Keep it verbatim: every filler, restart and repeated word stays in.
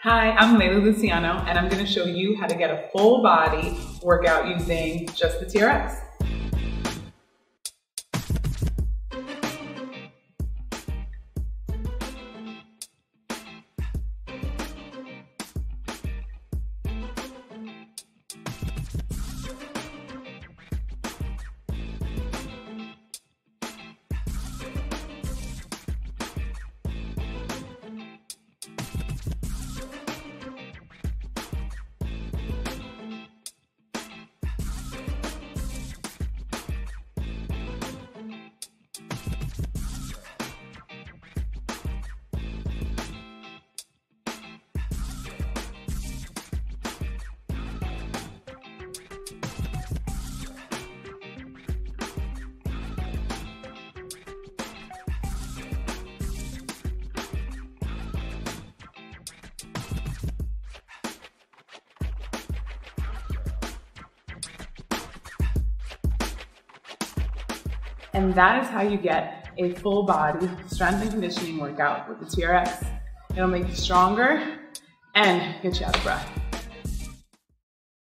Hi, I'm Layla Luciano, and I'm going to show you how to get a full body workout using just the T R X. And that is how you get a full body strength and conditioning workout with the T R X. It'll make you stronger and get you out of breath.